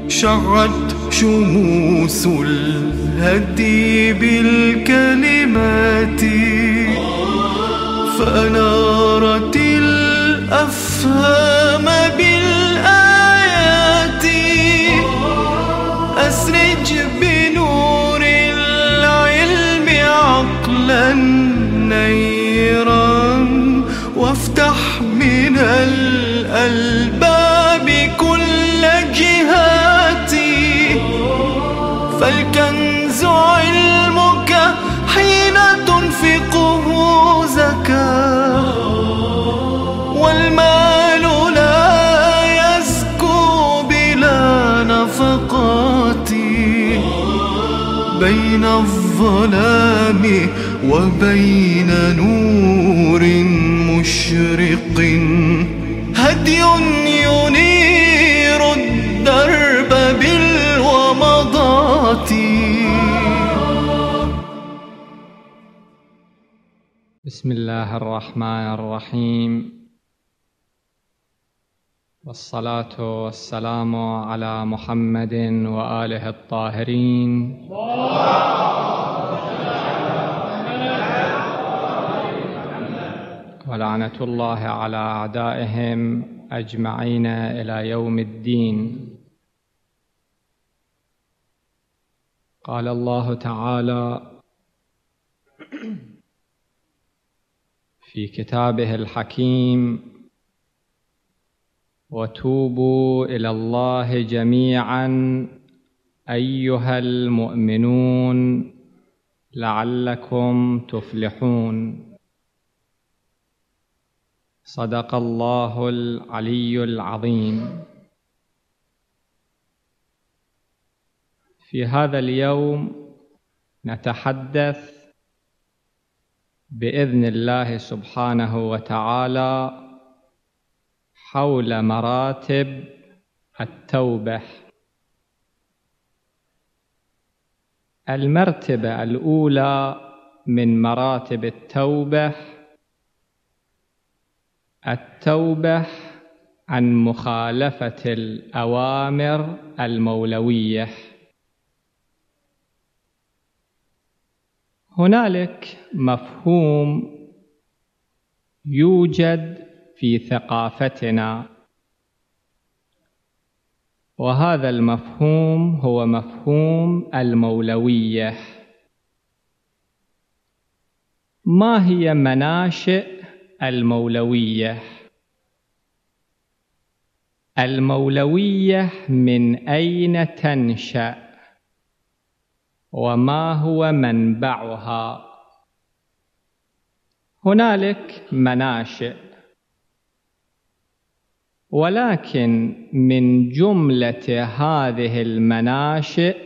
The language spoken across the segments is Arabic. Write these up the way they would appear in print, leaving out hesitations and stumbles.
شعت شموس الهدي بالكلمات فأنارت الأفهام بالآيات. أسرج بنور العلم عقلا نيرا وافتح من الألباب كل جهاتي. فالكنز علمك حين تنفقه زكاة والمال لا يزكو بلا نفقات. بين الظلام وبين نور مشرق هدي ينير الدرب بالومضات. بسم الله الرحمن الرحيم، والصلاة والسلام على محمد وآله الطاهرين ولعنة الله على أعدائهم أجمعين إلى يوم الدين. قال الله تعالى في كتابه الحكيم: وتوبوا إلى الله جميعا أيها المؤمنون لعلكم تفلحون. صدق الله العلي العظيم. في هذا اليوم نتحدث بإذن الله سبحانه وتعالى حول مراتب التوبة. المرتبة الأولى من مراتب التوبة التوبة عن مخالفة الأوامر المولوية. هنالك مفهوم يوجد في ثقافتنا، وهذا المفهوم هو مفهوم المولوية. ما هي مناشئ المولوية؟ المولوية من أين تنشأ؟ وما هو منبعها؟ هنالك مناشئ، ولكن من جملة هذه المناشئ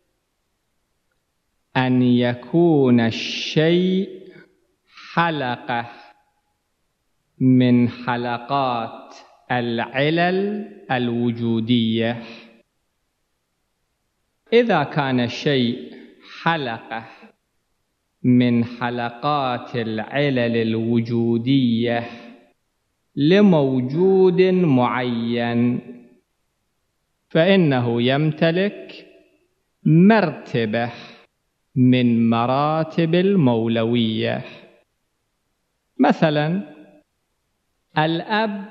أن يكون الشيء حلقة من حلقات العلل الوجودية. إذا كان الشيء حلقة من حلقات العلل الوجودية لموجود معين فإنه يمتلك مرتبة من مراتب المولوية. مثلا الأب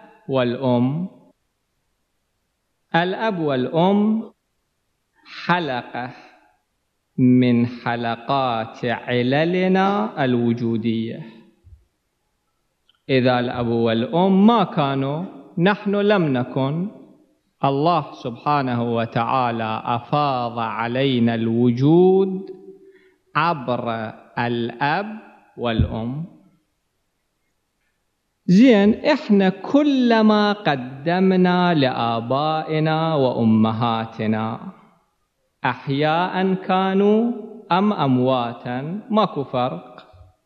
والأم حلقة من حلقات عللنا الوجودية. إذا الأب والأم ما كانوا، نحن لم نكن. الله سبحانه وتعالى أفاض علينا الوجود عبر الأب والأم. زين، إحنا كلما قدمنا لآبائنا وأمهاتنا أحياء كانوا أم أمواتا ماكو فرق،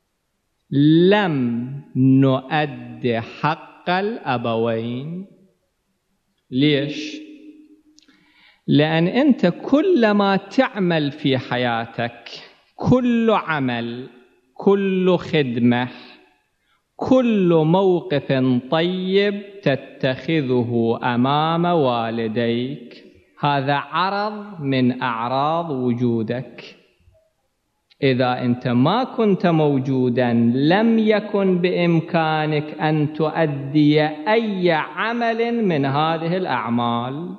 لم نؤدي حق الأبوين. ليش؟ لأن أنت كلما تعمل في حياتك، كل عمل، كل خدمة، كل موقف طيب تتخذه أمام والديك، هذا عرض من أعراض وجودك. إذا أنت ما كنت موجودا لم يكن بإمكانك أن تؤدي أي عمل من هذه الأعمال.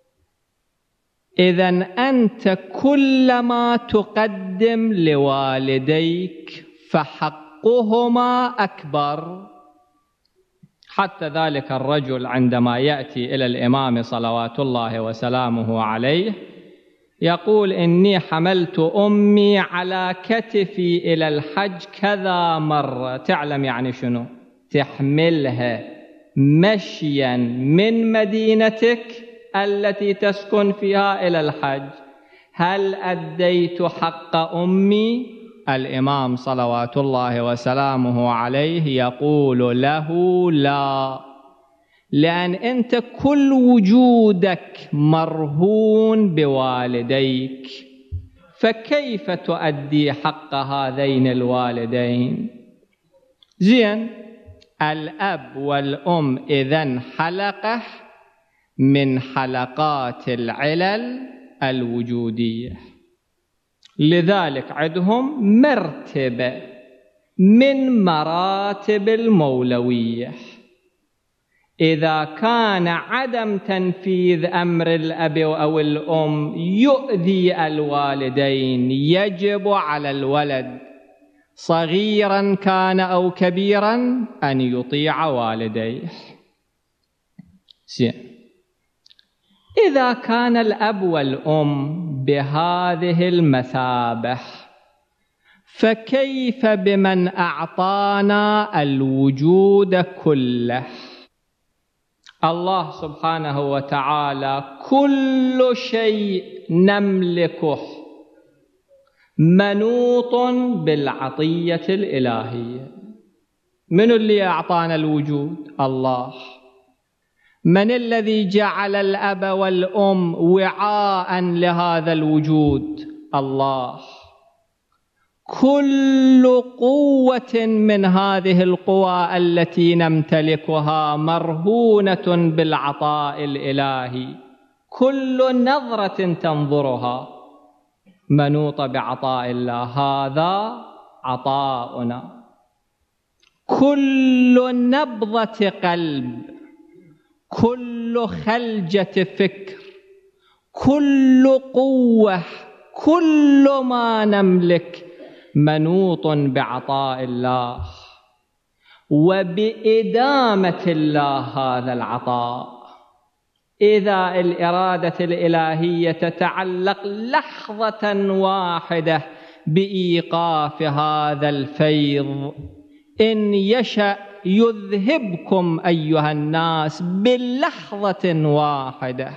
إذن أنت كلما تقدم لوالديك فحقهما أكبر. حتى ذلك الرجل عندما يأتي إلى الإمام صلوات الله وسلامه عليه يقول: إني حملت أمي على كتفي إلى الحج كذا مرة. تعلم يعني شنو؟ تحملها مشيا من مدينتك التي تسكن فيها إلى الحج. هل أديت حق أمي؟ الإمام صلوات الله وسلامه عليه يقول له: لا، لأن أنت كل وجودك مرهون بوالديك، فكيف تؤدي حق هذين الوالدين؟ زين، الأب والأم إذن حلقة من حلقات العلل الوجودية، لذلك عندهم مرتبة من مراتب المولوية. إذا كان عدم تنفيذ أمر الأب أو الأم يؤذي الوالدين يجب على الولد صغيرا كان أو كبيرا أن يطيع والديه. إذا كان الأب والأم بهذه المثابة فكيف بمن أعطانا الوجود كله؟ الله سبحانه وتعالى كل شيء نملكه منوط بالعطية الإلهية. من اللي أعطانا الوجود؟ الله. من الذي جعل الأب والأم وعاء لهذا الوجود؟ الله. كل قوة من هذه القوى التي نمتلكها مرهونة بالعطاء الإلهي. كل نظرة تنظرها منوطة بعطاء الله، هذا عطاؤنا. كل نبضة قلب، كل خلجة فكر، كل قوة، كل ما نملك منوط بعطاء الله وبإدامة الله هذا العطاء. إذا الإرادة الإلهية تتعلق لحظة واحدة بإيقاف هذا الفيض، إن يشأ يذهبكم أيها الناس بلحظة واحدة.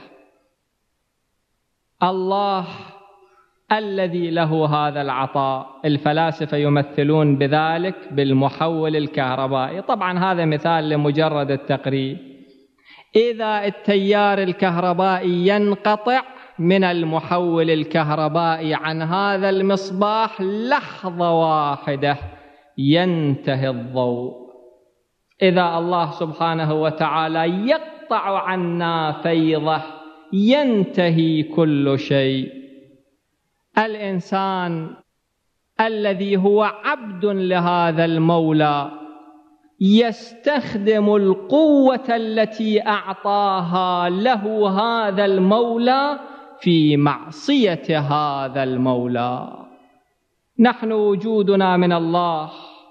الله الذي له هذا العطاء، الفلاسفة يمثلون بذلك بالمحول الكهربائي. طبعا هذا مثال لمجرد التقريب. إذا التيار الكهربائي ينقطع من المحول الكهربائي عن هذا المصباح لحظة واحدة ينتهي الضوء. إذا الله سبحانه وتعالى يقطع عنا فيضه ينتهي كل شيء. الإنسان الذي هو عبد لهذا المولى يستخدم القوة التي أعطاها له هذا المولى في معصية هذا المولى. نحن وجودنا من الله،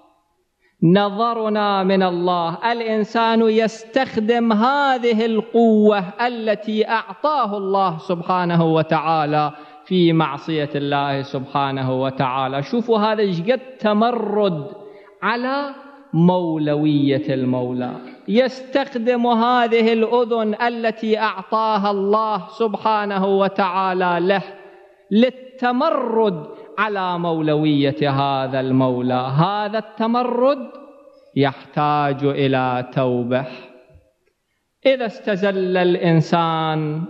نظرنا من الله. الإنسان يستخدم هذه القوة التي أعطاه الله سبحانه وتعالى في معصية الله سبحانه وتعالى. شوفوا هذا قد تمرد على مولوية المولى. يستخدم هذه الأذن التي أعطاها الله سبحانه وتعالى له للتمرد على مولوية هذا المولى. هذا التمرد يحتاج إلى توبة. إذا استزل الإنسان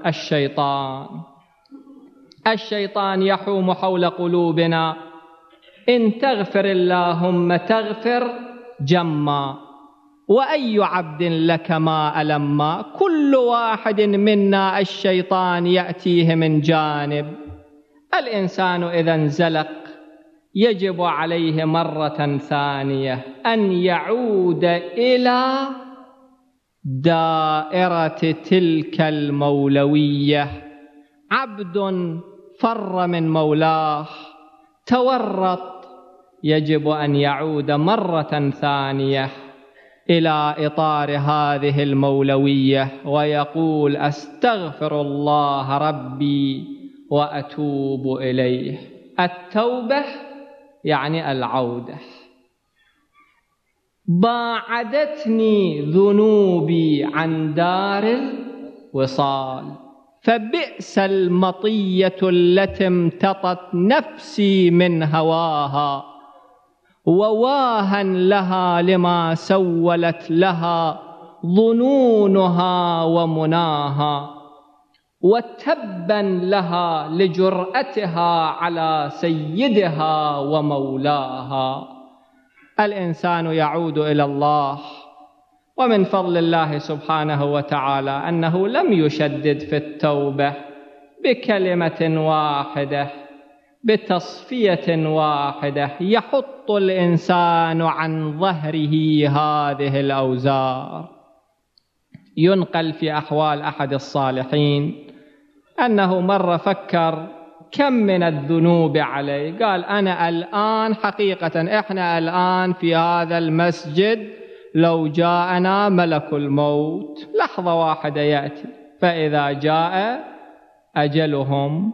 الشيطان يحوم حول 'إن تغفر اللهم تغفر جما وأي عبد لك ما ألما. كل واحد منا الشيطان يأتيه من جانب. الإنسان إذا انزلق يجب عليه مرة ثانية أن يعود إلى دائرة تلك المولوية. عبد فر من مولاه، تورط، يجب أن يعود مرة ثانية إلى إطار هذه المولوية ويقول: أستغفر الله ربي وأتوب إليه. التوبة يعني العودة. باعدتني ذنوبي عن دار الوصال، فبئس المطية التي امتطت نفسي من هواها، وواها لها لما سولت لها ظنونها ومناها، وتبا لها لجرأتها على سيدها ومولاها. الإنسان يعود إلى الله، ومن فضل الله سبحانه وتعالى أنه لم يشدد في التوبة بكلمة واحدة، بتصفية واحدة يحط الإنسان عن ظهره هذه الأوزار. ينقل في أحوال أحد الصالحين أنه مرة فكر كم من الذنوب عليه، قال: أنا الآن حقيقة إحنا الآن في هذا المسجد لو جاءنا ملك الموت لحظة واحدة يأتي، فإذا جاء أجلهم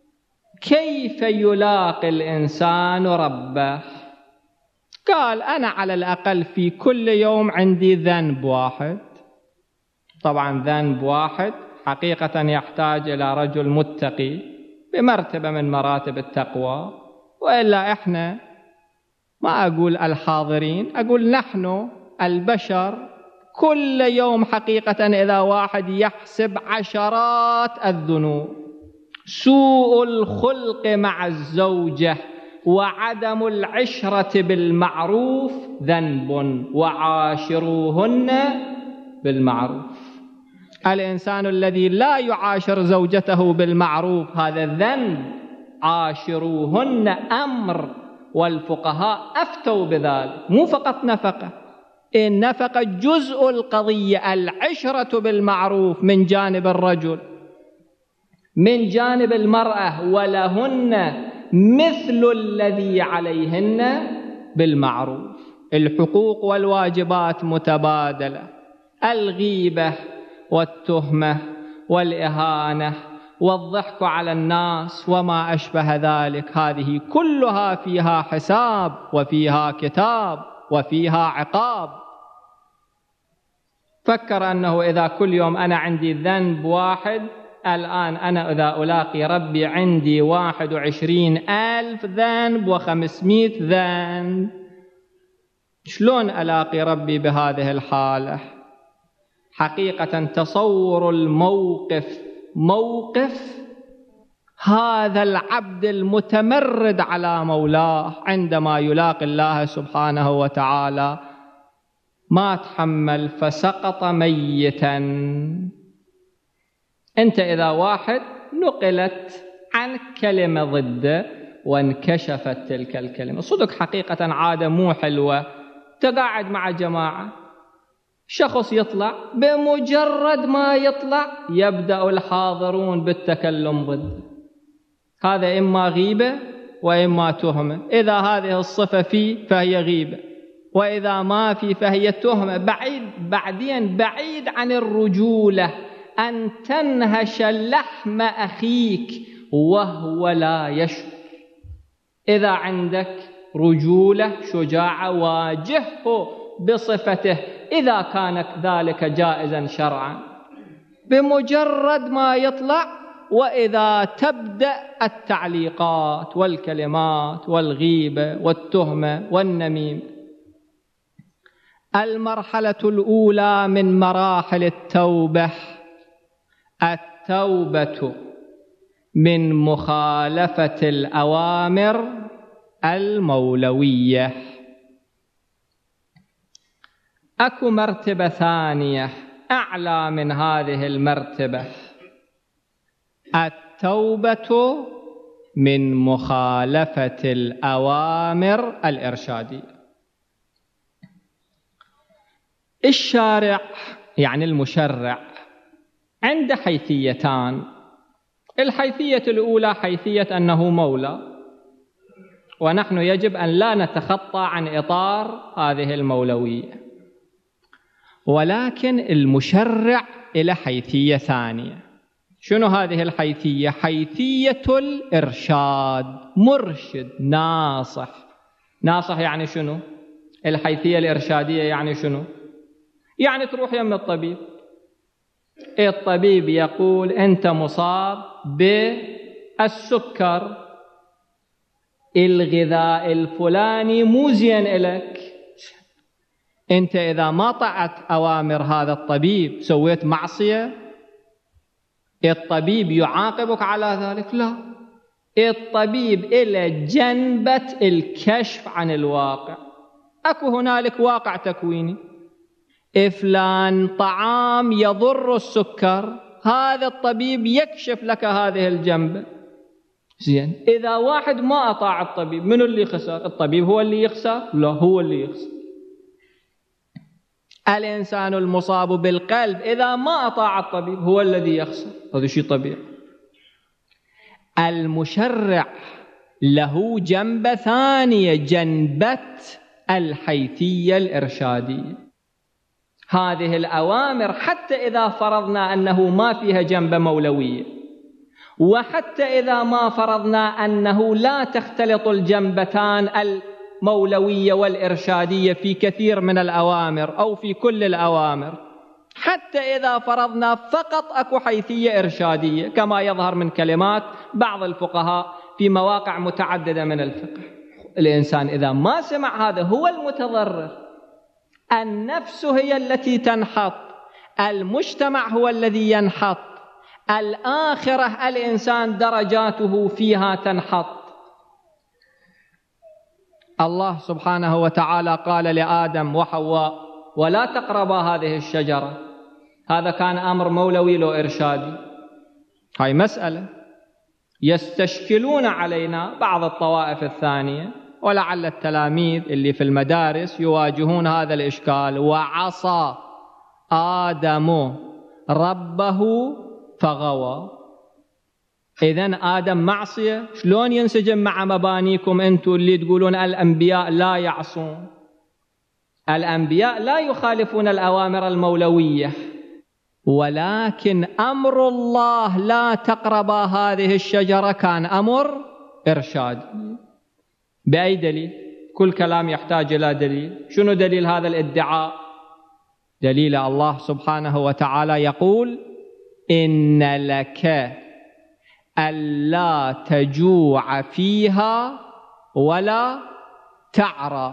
كيف يلاقي الإنسان ربه؟ قال: أنا على الأقل في كل يوم عندي ذنب واحد. طبعا ذنب واحد حقيقة يحتاج إلى رجل متقي بمرتبة من مراتب التقوى، وإلا إحنا، ما أقول الحاضرين، أقول نحن البشر كل يوم حقيقة إذا واحد يحسب عشرات الذنوب. سوء الخلق مع الزوجة وعدم العشرة بالمعروف ذنب، وعاشروهن بالمعروف. الإنسان الذي لا يعاشر زوجته بالمعروف هذا ذنب. عاشروهن أمر، والفقهاء أفتوا بذلك. مو فقط نفقة، النفقة جزء القضية، العشرة بالمعروف من جانب الرجل، من جانب المرأة، ولهن مثل الذي عليهن بالمعروف. الحقوق والواجبات متبادلة. الغيبة والتهمة والإهانة والضحك على الناس وما أشبه ذلك، هذه كلها فيها حساب وفيها كتاب وفيها عقاب. فكر أنه إذا كل يوم أنا عندي ذنب واحد، الآن أنا إذا ألاقي ربي عندي 21,000 ذنب و500 ذنب. شلون ألاقي ربي بهذه الحالة؟ حقيقة تصور الموقف موقف هذا العبد المتمرد على مولاه عندما يلاقي الله سبحانه وتعالى. ما تحمل فسقط ميتا. أنت إذا واحد نقلت عنك كلمة ضده وانكشفت تلك الكلمة، صدق حقيقة عادة مو حلوة. تقاعد مع جماعة، شخص يطلع، بمجرد ما يطلع يبدأ الحاضرون بالتكلم ضده. هذا إما غيبة وإما تهمة. إذا هذه الصفة فيه فهي غيبة، وإذا ما فيه فهي تهمة. بعيد عن الرجولة أن تنهش لحم أخيك وهو لا يشعر. إذا عندك رجولة شجاعة واجهه بصفته إذا كان ذلك جائزا شرعا، بمجرد ما يطلع. وإذا تبدأ التعليقات والكلمات والغيبة والتهمة والنميم. المرحلة الأولى من مراحل التوبة التوبة من مخالفة الأوامر المولوية. أكو مرتبة ثانية أعلى من هذه المرتبة، التوبة من مخالفة الأوامر الإرشادية. الشارع يعني المشرع عنده حيثيتان. الحيثية الأولى حيثية أنه مولى، ونحن يجب أن لا نتخطى عن إطار هذه المولوية. ولكن المشرع إلى حيثية ثانية. شنو هذه الحيثية؟ حيثية الإرشاد، مرشد ناصح. ناصح يعني شنو؟ الحيثية الإرشادية يعني شنو؟ يعني تروح يم الطبيب، الطبيب يقول أنت مصاب بالسكر، الغذاء الفلاني مو زين إلك. أنت إذا ما طعت أوامر هذا الطبيب سويت معصية، الطبيب يعاقبك على ذلك؟ لا، الطبيب إلى جنبة الكشف عن الواقع. أكو هنالك واقع تكويني، فلان طعام يضر السكر، هذا الطبيب يكشف لك هذه الجنبة. زين، إذا واحد ما أطاع الطبيب، من اللي خسر؟ الطبيب هو اللي يخسر؟ لا، هو اللي يخسر. الإنسان المصاب بالقلب إذا ما أطاع الطبيب هو الذي يخسر. هذا شيء طبيعي. المشرع له جنبة ثانية، جنبة الحيثية الإرشادية. هذه الأوامر حتى إذا فرضنا أنه ما فيها جنبة مولوية، وحتى إذا ما فرضنا أنه لا تختلط الجنبتان المولوية والإرشادية في كثير من الأوامر أو في كل الأوامر، حتى إذا فرضنا فقط أكو حيثية إرشادية كما يظهر من كلمات بعض الفقهاء في مواقع متعددة من الفقه، الإنسان إذا ما سمع هذا هو المتضرر. النفس هي التي تنحط، المجتمع هو الذي ينحط، الآخرة الإنسان درجاته فيها تنحط. الله سبحانه وتعالى قال لآدم وحواء ولا تقربا هذه الشجرة. هذا كان أمر مولوي لو إرشادي؟ هاي مسألة يستشكلون علينا بعض الطوائف الثانية، ولعل التلاميذ اللي في المدارس يواجهون هذا الإشكال. وعصى آدم ربه فغوى. إذن آدم معصية، شلون ينسجم مع مبانيكم أنتم اللي تقولون الأنبياء لا يعصون؟ الأنبياء لا يخالفون الأوامر المولوية، ولكن أمر الله لا تقربا هذه الشجرة كان أمر إرشاد. بأي دليل؟ كل كلام يحتاج إلى دليل. شنو دليل هذا الادعاء؟ دليل الله سبحانه وتعالى يقول إن لك ألا تجوع فيها ولا تعرى،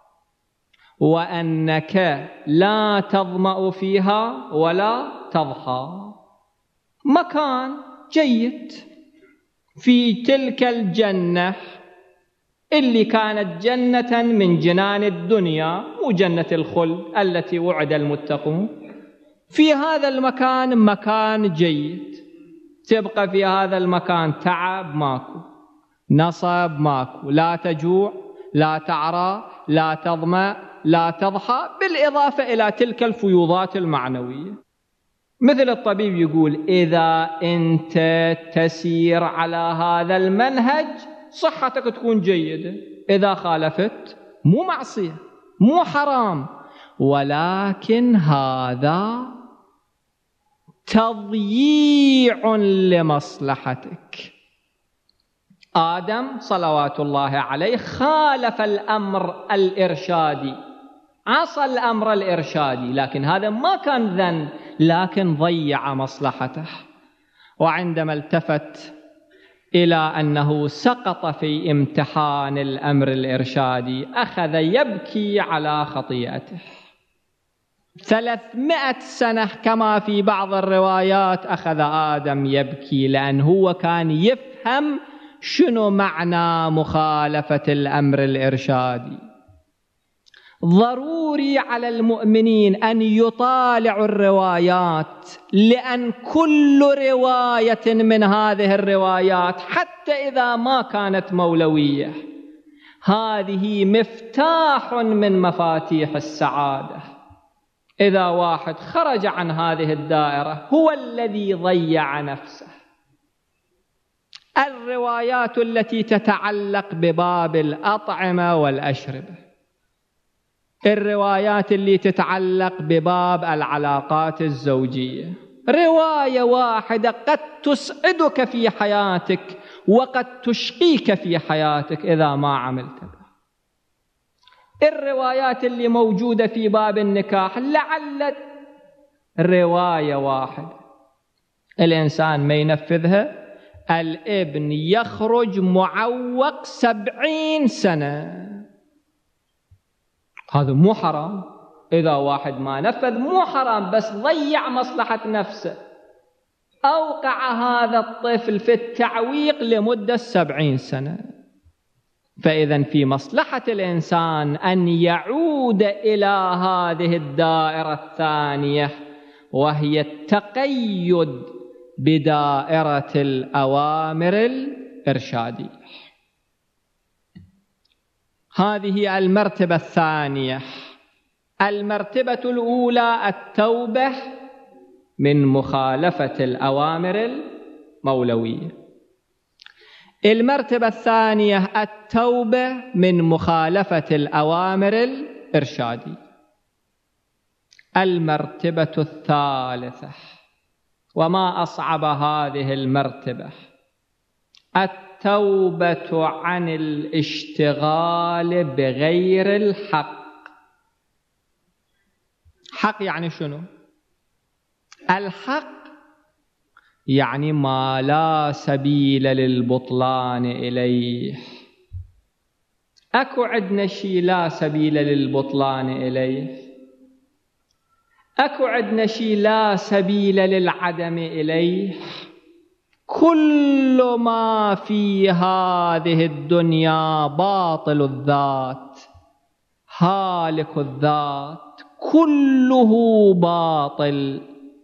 وأنك لا تظمأ فيها ولا تضحى. مكان جيد في تلك الجنة اللي كانت جنة من جنان الدنيا، مو جنة الخلد التي وعد المتقون. في هذا المكان مكان جيد، تبقى في هذا المكان تعب ماكو، نصب ماكو، لا تجوع لا تعرى لا تظمأ لا تضحى، بالإضافة إلى تلك الفيوضات المعنوية. مثل الطبيب يقول إذا أنت تسير على هذا المنهج صحتك تكون جيدة، إذا خالفت مو معصية مو حرام، ولكن هذا تضييع لمصلحتك. آدم صلوات الله عليه خالف الأمر الإرشادي، عصى الأمر الإرشادي، لكن هذا ما كان ذنب، لكن ضيع مصلحته. وعندما التفت إلى أنه سقط في امتحان الأمر الإرشادي أخذ يبكي على خطيئته. 300 سنة كما في بعض الروايات أخذ آدم يبكي، لأن هو كان يفهم شنو معنى مخالفة الأمر الإرشادي. ضروري على المؤمنين أن يطالعوا الروايات، لأن كل رواية من هذه الروايات حتى إذا ما كانت مولوية هذه مفتاح من مفاتيح السعادة. إذا واحد خرج عن هذه الدائرة هو الذي ضيع نفسه. الروايات التي تتعلق بباب الأطعمة والأشربة، الروايات اللي تتعلق بباب العلاقات الزوجية، رواية واحدة قد تسعدك في حياتك وقد تشقيك في حياتك إذا ما عملت بها. الروايات اللي موجودة في باب النكاح لعل رواية واحدة الإنسان ما ينفذها الابن يخرج معوق 70 سنة. هذا مو حرام، إذا واحد ما نفذ مو حرام، بس ضيع مصلحة نفسه، أوقع هذا الطفل في التعويق لمدة 70 سنة. فإذا في مصلحة الإنسان أن يعود إلى هذه الدائرة الثانية، وهي التقيد بدائرة الأوامر الإرشادية. هذه المرتبة الثانية. المرتبة الأولى التوبة من مخالفة الأوامر المولوية. المرتبة الثانية التوبة من مخالفة الأوامر الإرشادية. المرتبة الثالثة وما أصعب هذه المرتبة التوبة عن الاشتغال بغير الحق. حق يعني شنو؟ الحق يعني ما لا سبيل للبطلان إليه. أكو عندنا شيء لا سبيل للبطلان إليه؟ أكو عندنا شيء لا سبيل للعدم إليه؟ كل ما في هذه الدنيا باطل الذات هالك الذات، كله باطل.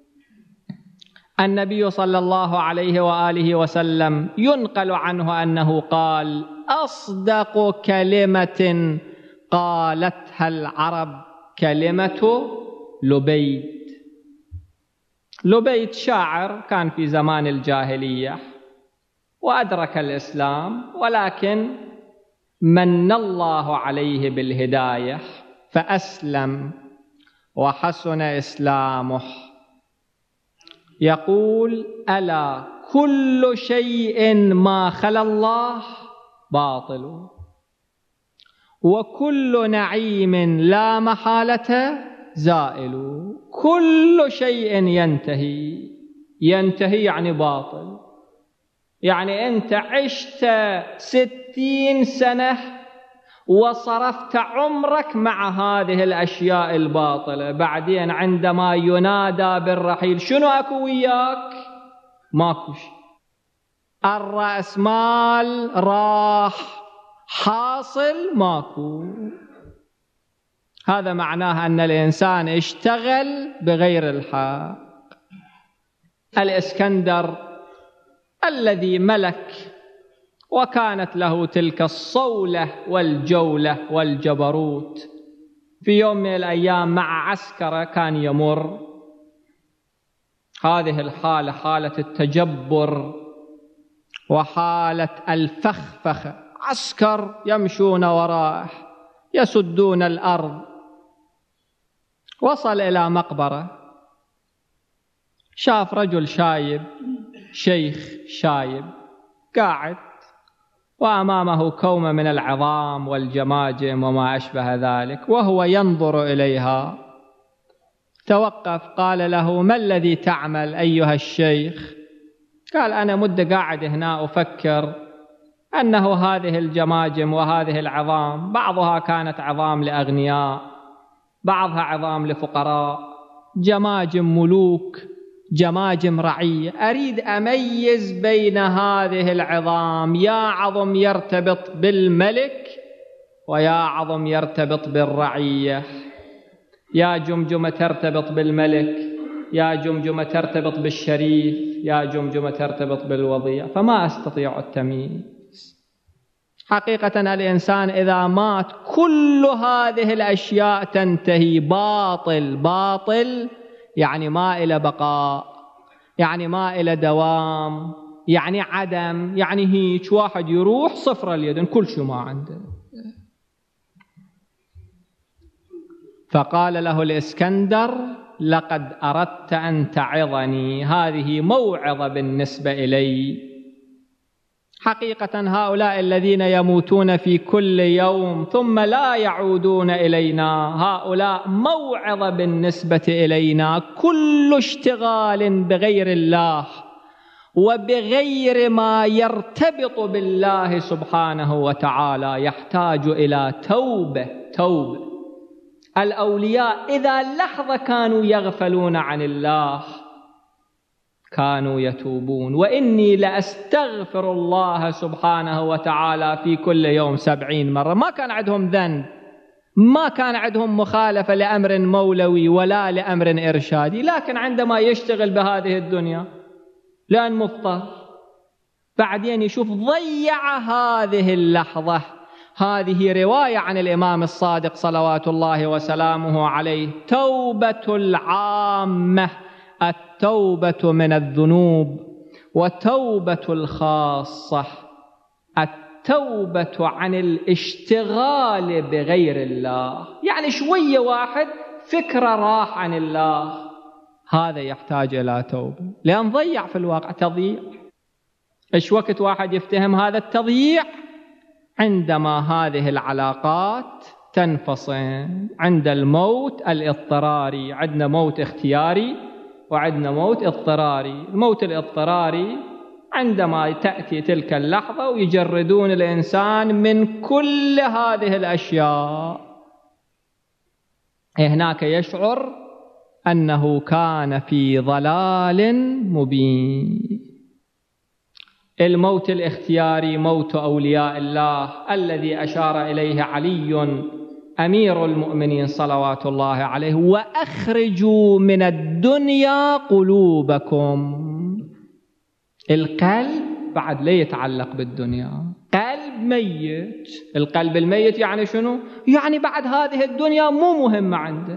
النبي صلى الله عليه وآله وسلم ينقل عنه أنه قال: أصدق كلمة قالتها العرب كلمة لبيد. لبيد شاعر كان في زمان الجاهلية وأدرك الإسلام، ولكن من الله عليه بالهداية فأسلم وحسن إسلامه. يقول: ألا كل شيء ما خلا الله باطل، وكل نعيم لا محالة زائل. كل شيء ينتهي يعني باطل. يعني أنت عشت 60 سنة وصرفت عمرك مع هذه الأشياء الباطلة، بعدين عندما ينادى بالرحيل شنو أكو وياك؟ ماكو شيء. الرأس مال راح، حاصل ماكو. هذا معناه أن الإنسان اشتغل بغير الحق. الإسكندر الذي ملك وكانت له تلك الصولة والجولة والجبروت، في يوم من الأيام مع عسكرة كان يمر، هذه الحالة حالة التجبر وحالة الفخفخة، عسكر يمشون وراءه يسدون الأرض. وصل إلى مقبرة، شاف رجل شايب، شيخ شايب قاعد، وأمامه كومة من العظام والجماجم وما أشبه ذلك، وهو ينظر إليها. توقف، قال له: ما الذي تعمل أيها الشيخ؟ قال: أنا مدة قاعد هنا أفكر أنه هذه الجماجم وهذه العظام بعضها كانت عظام لأغنياء، بعضها عظام لفقراء، جماجم ملوك، جماجم رعية. أريد أميز بين هذه العظام، يا عظم يرتبط بالملك ويا عظم يرتبط بالرعية، يا جمجمة ترتبط بالملك، يا جمجمة ترتبط بالشريف، يا جمجمة ترتبط بالوضيع، فما أستطيع التمييز. حقيقة الإنسان إذا مات كل هذه الأشياء تنتهي. باطل باطل يعني ما إلى بقاء، يعني ما إلى دوام، يعني عدم، يعني هيك واحد يروح صفر اليدين كل شيء ما عنده. فقال له الإسكندر: لقد أردت أن تعظني، هذه موعظة بالنسبة إلي. حقيقة هؤلاء الذين يموتون في كل يوم ثم لا يعودون إلينا، هؤلاء موعظة بالنسبة إلينا. كل اشتغال بغير الله وبغير ما يرتبط بالله سبحانه وتعالى يحتاج إلى توبة. الأولياء إذا لحظة كانوا يغفلون عن الله كانوا يتوبون. وإني لأستغفر الله سبحانه وتعالى في كل يوم 70 مرة. ما كان عندهم ذنب، ما كان عندهم مخالفة لأمر مولوي ولا لأمر إرشادي، لكن عندما يشتغل بهذه الدنيا لأن مضطر، بعدين يشوف ضيع هذه اللحظة. هذه رواية عن الإمام الصادق صلوات الله وسلامه عليه: توبة العامة التوبة من الذنوب، وتوبة الخاصة التوبة عن الاشتغال بغير الله. يعني شوية واحد فكرة راح عن الله، هذا يحتاج إلى توبة، لأن ضيع في الواقع تضييع. إيش وقت واحد يفتهم هذا التضييع؟ عندما هذه العلاقات تنفصل، عند الموت الاضطراري. عندنا موت اختياري وعندنا موت اضطراري. الموت الاضطراري عندما تأتي تلك اللحظة ويجردون الإنسان من كل هذه الأشياء، هناك يشعر أنه كان في ضلال مبين. الموت الاختياري موت أولياء الله الذي أشار إليه علي أمير المؤمنين صلوات الله عليه: وأخرجوا من الدنيا قلوبكم. القلب بعد لا يتعلق بالدنيا، قلب ميت. القلب الميت يعني شنو؟ يعني بعد هذه الدنيا مو مهمة عنده،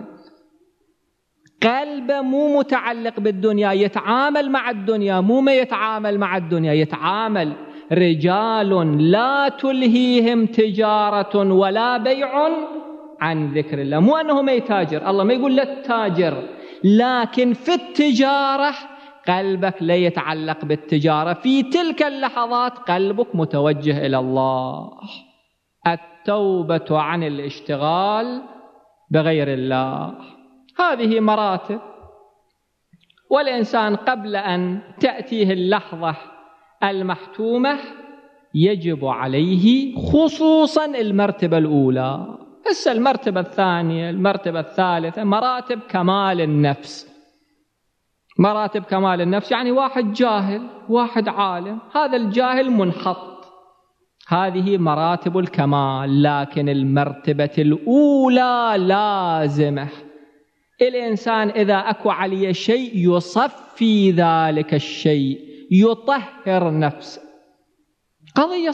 قلبه مو متعلق بالدنيا، يتعامل مع الدنيا مو ما يتعامل مع الدنيا، يتعامل. رجال لا تلهيهم تجارة ولا بيع عن ذكر الله. مو أنه ما يتاجر، الله ما يقول لا تتاجر، لكن في التجارة قلبك لا يتعلق بالتجارة. في تلك اللحظات قلبك متوجه إلى الله. التوبة عن الاشتغال بغير الله. هذه مراتب، والإنسان قبل أن تأتيه اللحظة المحتومة يجب عليه خصوصا المرتبة الأولى. هسه المرتبة الثانية، المرتبة الثالثة، مراتب كمال النفس. مراتب كمال النفس يعني واحد جاهل، واحد عالم. هذا الجاهل منحط، هذه مراتب الكمال. لكن المرتبة الأولى لازمة. الإنسان إذا أكو عليه شيء يصفي ذلك الشيء، يطهر نفسه. قضية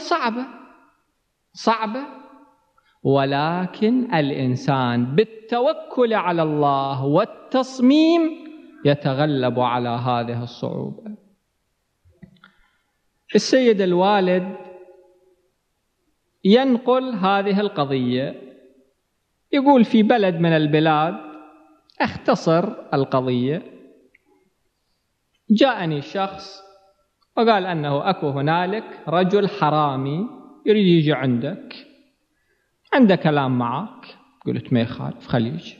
صعبة، ولكن الإنسان بالتوكل على الله والتصميم يتغلب على هذه الصعوبة. السيد الوالد ينقل هذه القضية، يقول: في بلد من البلاد، اختصر القضية، جاءني شخص وقال أنه أكو هنالك رجل حرامي يريد يجي عندك، عنده كلام معك. قلت: ما يخالف، خليج.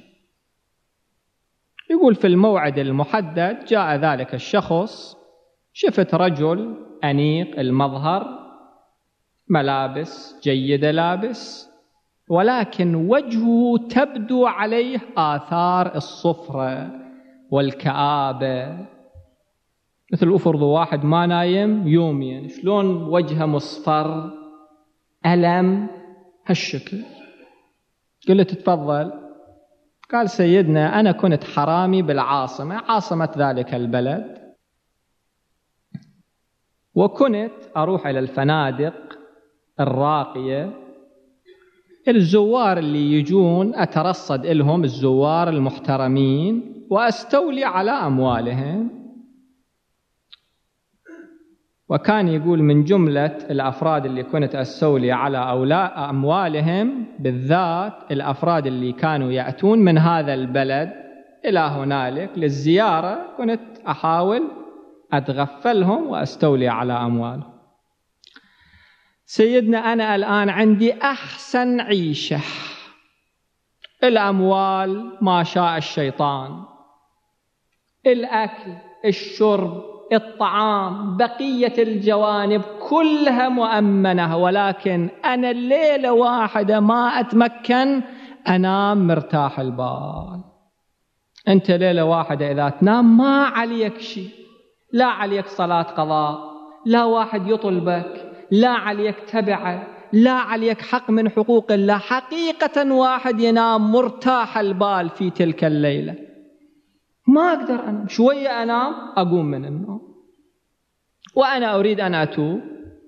يقول: في الموعد المحدد جاء ذلك الشخص، شفت رجل أنيق المظهر، ملابس جيدة لابس، ولكن وجهه تبدو عليه آثار الصفرة والكآبة، مثل أفرض واحد ما نايم يومين، شلون وجهه مصفر، ألم هالشكل. قلت تفضل. قال سيدنا أنا كنت حرامي بالعاصمة، عاصمة ذلك البلد، وكنت أروح إلى الفنادق الراقية، الزوار اللي يجون أترصد لهم، الزوار المحترمين، وأستولي على أموالهم. وكان يقول من جملة الأفراد اللي كنت أستولي على أموالهم بالذات الأفراد اللي كانوا يأتون من هذا البلد إلى هنالك للزيارة، كنت أحاول أتغفلهم وأستولي على أموالهم. سيدنا أنا الآن عندي أحسن عيشة، الأموال ما شاء الشيطان، الأكل، الشرب، الطعام، بقية الجوانب كلها مؤمنة، ولكن أنا الليلة واحدة ما أتمكن أنام مرتاح البال. أنت ليلة واحدة إذا تنام ما عليك شيء، لا عليك صلاة قضاء، لا واحد يطلبك، لا عليك تبعه، لا عليك حق من حقوق الله، حقيقة واحد ينام مرتاح البال في تلك الليلة. ما أقدر أنام، شوية أنام أقوم من النوم وأنا أريد أن أتوب.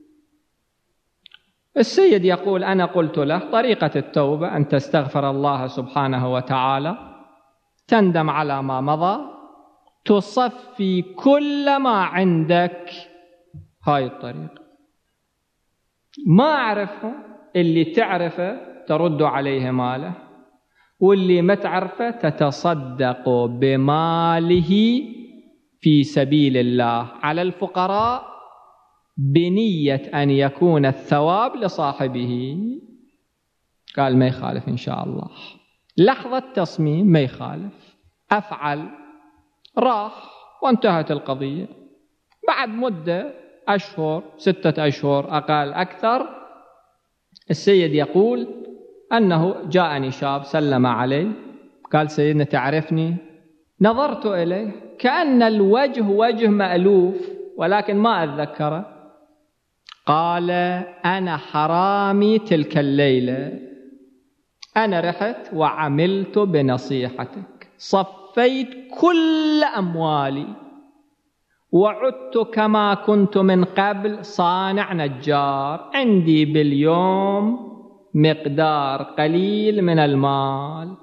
السيد يقول أنا قلت له طريقة التوبة أن تستغفر الله سبحانه وتعالى، تندم على ما مضى، تصفي كل ما عندك. هاي الطريقة ما أعرفه، اللي تعرفه ترد عليه ماله، واللي ما تعرفه تتصدق بماله في سبيل الله على الفقراء بنية أن يكون الثواب لصاحبه. قال ما يخالف إن شاء الله، لحظة تصميم ما يخالف، أفعل. راح وانتهت القضية. بعد مدة أشهر، 6 أشهر أقل أكثر، السيد يقول أنه جاءني شاب سلم علي، قال سيدنا تعرفني؟ نظرت إليه كأن الوجه وجه مألوف ولكن ما أتذكره. قال أنا حرامي تلك الليلة، أنا رحت وعملت بنصيحتك، صفيت كل أموالي وعدت كما كنت من قبل صانع نجار، عندي باليوم مقدار قليل من المال،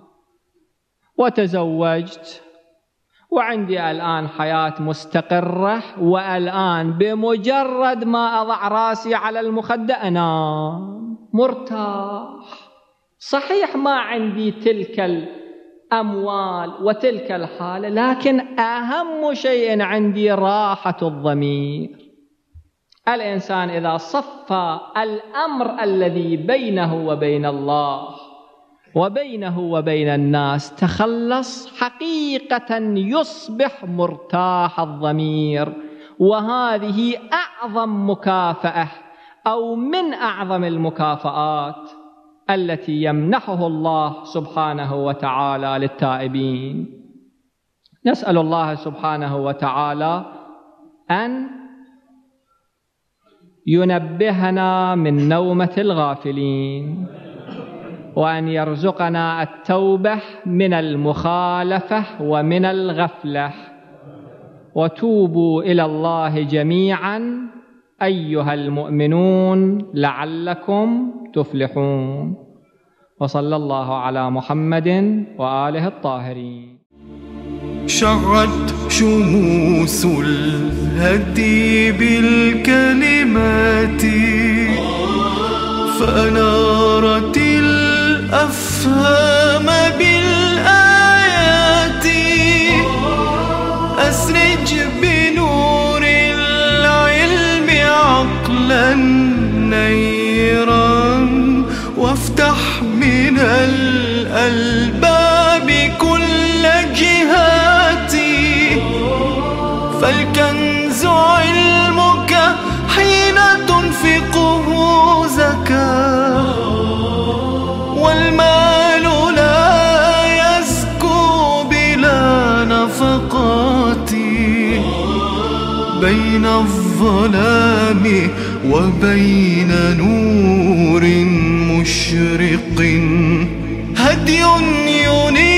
وتزوجت، وعندي الآن حياة مستقرة، والآن بمجرد ما أضع راسي على المخدة أنام مرتاح. صحيح ما عندي تلك الأموال وتلك الحالة، لكن أهم شيء عندي راحة الضمير. الإنسان إذا صفى الأمر الذي بينه وبين الله وبينه وبين الناس تخلص، حقيقة يصبح مرتاح الضمير. وهذه أعظم مكافأة أو من أعظم المكافآت التي يمنحه الله سبحانه وتعالى للتائبين. نسأل الله سبحانه وتعالى أن ينبهنا من نومة الغافلين، وأن يرزقنا التوبة من المخالفة ومن الغفلة. وتوبوا إلى الله جميعا أيها المؤمنون لعلكم تفلحون. وصلى الله على محمد وآله الطاهرين. شعت شموس الهدي بالكلمات، فأنارت الأفهام بالآيات. أسرج بنور العلم عقلا نيرا، وافتح من الألباب كل جهاتي. فالكنز علمك حين تنفقه زكاة، والمال لا يزكو بلا نفقات. بين الظلام وبين نور مشرق هدي ينير